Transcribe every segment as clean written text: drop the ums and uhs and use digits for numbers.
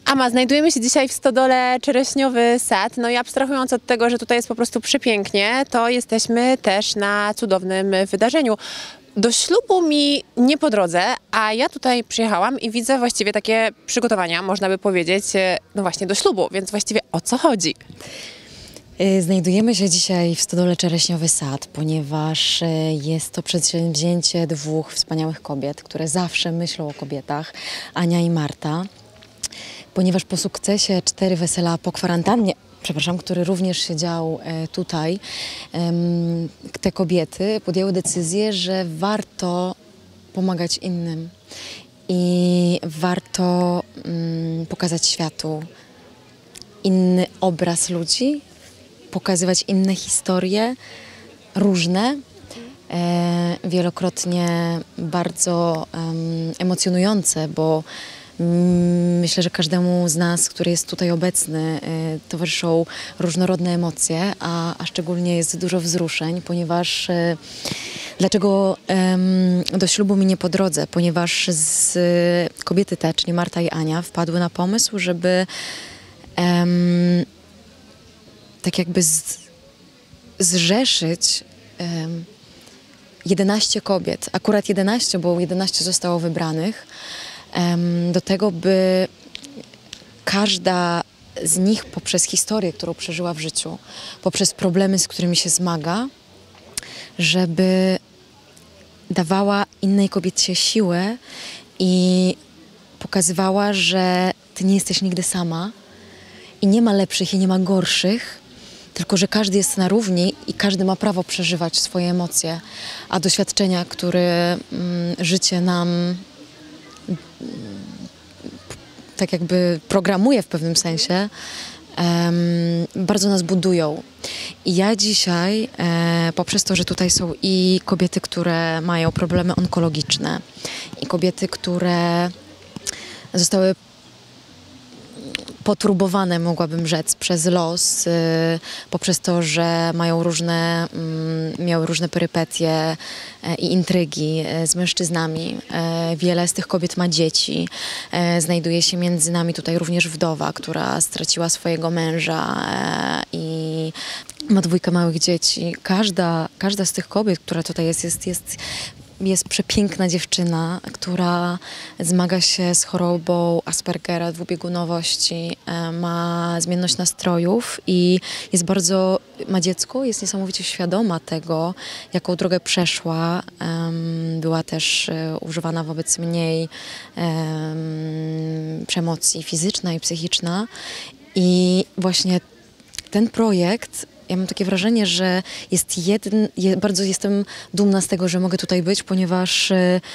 Ama, znajdujemy się dzisiaj w stodole Czereśniowy Sad. No i abstrahując od tego, że tutaj jest po prostu przepięknie, to jesteśmy też na cudownym wydarzeniu. Do ślubu mi nie po drodze, a ja tutaj przyjechałam i widzę właściwie takie przygotowania, można by powiedzieć, no właśnie do ślubu, więc właściwie o co chodzi? Znajdujemy się dzisiaj w stodole Czereśniowy Sad, ponieważ jest to przedsięwzięcie dwóch wspaniałych kobiet, które zawsze myślą o kobietach, Ania i Marta. Ponieważ po sukcesie 4 wesela po kwarantannie, który również się dział tutaj, te kobiety podjęły decyzję, że warto pomagać innym i warto pokazać światu inny obraz ludzi, pokazywać inne historie, różne, wielokrotnie bardzo emocjonujące, bo myślę, że każdemu z nas, który jest tutaj obecny, towarzyszą różnorodne emocje, a szczególnie jest dużo wzruszeń, ponieważ dlaczego do ślubu mi nie po drodze? Ponieważ kobiety te, czyli Marta i Ania, wpadły na pomysł, żeby tak jakby zrzeszyć 11 kobiet, akurat 11, bo 11 zostało wybranych, do tego, by każda z nich poprzez historię, którą przeżyła w życiu, poprzez problemy, z którymi się zmaga, żeby dawała innej kobiecie siłę i pokazywała, że ty nie jesteś nigdy sama i nie ma lepszych i nie ma gorszych, tylko że każdy jest na równi i każdy ma prawo przeżywać swoje emocje, a doświadczenia, które życie nam tak jakby programuje w pewnym sensie, bardzo nas budują. I ja dzisiaj, poprzez to, że tutaj są i kobiety, które mają problemy onkologiczne, i kobiety, które zostały poturbowane, mogłabym rzec, przez los, poprzez to, że miały różne perypetie i intrygi z mężczyznami. Wiele z tych kobiet ma dzieci. Znajduje się między nami tutaj również wdowa, która straciła swojego męża i ma 2 małych dzieci. Każda z tych kobiet, która tutaj jest przepiękna dziewczyna, która zmaga się z chorobą Aspergera, dwubiegunowości, ma zmienność nastrojów i ma dziecko, jest niesamowicie świadoma tego, jaką drogę przeszła. Była też używana wobec mnie przemocy fizyczna i psychiczna. I właśnie ten projekt, ja mam takie wrażenie, że bardzo jestem dumna z tego, że mogę tutaj być, ponieważ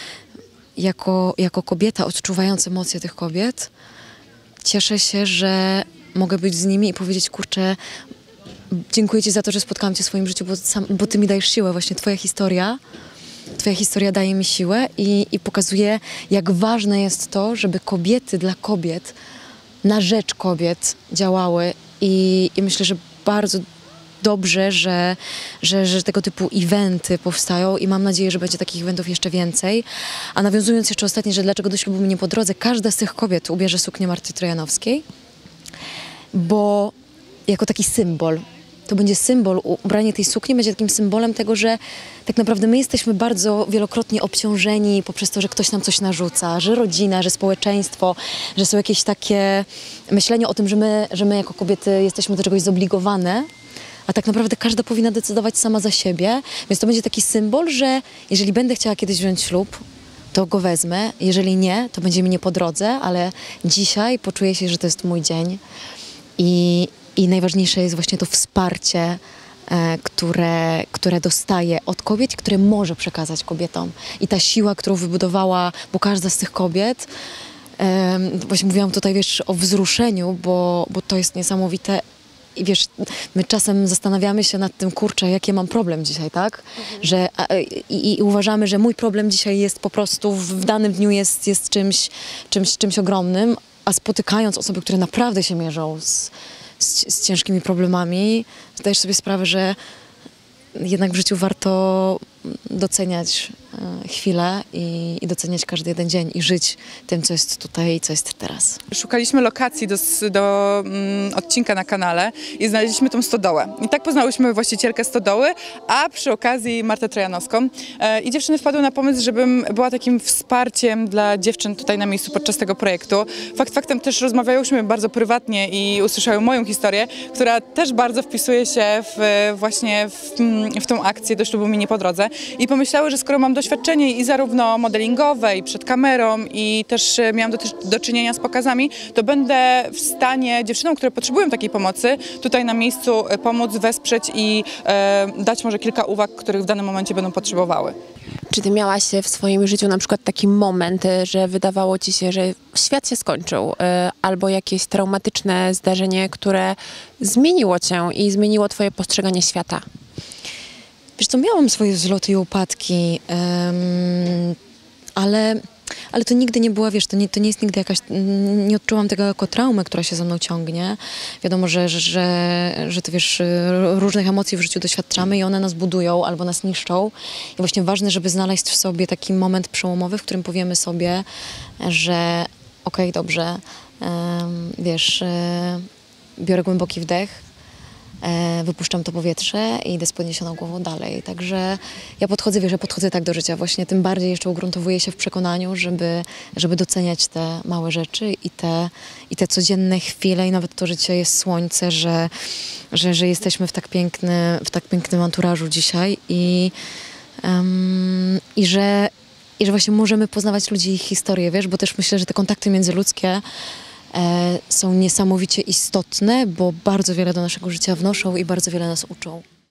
jako kobieta odczuwając emocje tych kobiet, cieszę się, że mogę być z nimi i powiedzieć, kurczę, dziękuję ci za to, że spotkałam cię w swoim życiu, bo ty mi dajesz siłę, właśnie twoja historia daje mi siłę i pokazuje, jak ważne jest to, żeby kobiety dla kobiet, na rzecz kobiet działały i myślę, że bardzo dobrze, że tego typu eventy powstają i mam nadzieję, że będzie takich eventów jeszcze więcej. A nawiązując jeszcze ostatnio, że dlaczego do ślubu mi nie po drodze, każda z tych kobiet ubierze suknię Marty Trojanowskiej, bo jako taki symbol, to będzie symbol, ubranie tej sukni będzie takim symbolem tego, że tak naprawdę my jesteśmy bardzo wielokrotnie obciążeni poprzez to, że ktoś nam coś narzuca, że rodzina, że społeczeństwo, że są jakieś takie myślenie o tym, że my jako kobiety jesteśmy do czegoś zobligowane, a tak naprawdę każda powinna decydować sama za siebie, więc to będzie taki symbol, że jeżeli będę chciała kiedyś wziąć ślub, to go wezmę, jeżeli nie, to będzie mi nie po drodze, ale dzisiaj poczuję się, że to jest mój dzień i najważniejsze jest właśnie to wsparcie, które dostaję od kobiet, które może przekazać kobietom. I ta siła, którą wybudowała, bo każda z tych kobiet, właśnie mówiłam tutaj, wiesz, o wzruszeniu, bo to jest niesamowite. I wiesz, my czasem zastanawiamy się nad tym, kurczę, jaki ja mam problem dzisiaj, tak? I uważamy, że mój problem dzisiaj jest po prostu w danym dniu jest czymś ogromnym, a spotykając osoby, które naprawdę się mierzą z ciężkimi problemami, zdajesz sobie sprawę, że jednak w życiu warto doceniać chwilę i doceniać każdy jeden dzień i żyć tym, co jest tutaj i co jest teraz. Szukaliśmy lokacji do odcinka na kanale i znaleźliśmy tą stodołę. I tak poznałyśmy właścicielkę stodoły, a przy okazji Martę Trojanowską. I dziewczyny wpadły na pomysł, żebym była takim wsparciem dla dziewczyn tutaj na miejscu podczas tego projektu. Faktem też rozmawiałyśmy bardzo prywatnie i usłyszały moją historię, która też bardzo wpisuje się właśnie w tą akcję Do ślubu mi nie po drodze. I pomyślały, że skoro mam doświadczenie i zarówno modelingowe, i przed kamerą, i też miałam do czynienia z pokazami, to będę w stanie dziewczynom, które potrzebują takiej pomocy, tutaj na miejscu pomóc, wesprzeć i dać może kilka uwag, których w danym momencie będą potrzebowały. Czy ty miałaś w swoim życiu na przykład taki moment, że wydawało ci się, że świat się skończył, albo jakieś traumatyczne zdarzenie, które zmieniło cię i zmieniło twoje postrzeganie świata? Wiesz co, miałam swoje wzloty i upadki, ale to nigdy nie była, wiesz, to nie jest nigdy jakaś, nie odczułam tego jako traumę, która się ze mną ciągnie. Wiadomo, że to, wiesz, różnych emocji w życiu doświadczamy i one nas budują albo nas niszczą. I właśnie ważne, żeby znaleźć w sobie taki moment przełomowy, w którym powiemy sobie, że okej, dobrze, wiesz, biorę głęboki wdech, wypuszczam to powietrze i idę z podniesioną głową dalej. Także ja podchodzę tak do życia. Właśnie tym bardziej jeszcze ugruntowuję się w przekonaniu, żeby doceniać te małe rzeczy i te codzienne chwile i nawet to, że dzisiaj jest słońce, że jesteśmy w tak pięknym anturażu dzisiaj i że właśnie możemy poznawać ludzi i ich historię, wiesz, bo też myślę, że te kontakty międzyludzkie są niesamowicie istotne, bo bardzo wiele do naszego życia wnoszą i bardzo wiele nas uczą.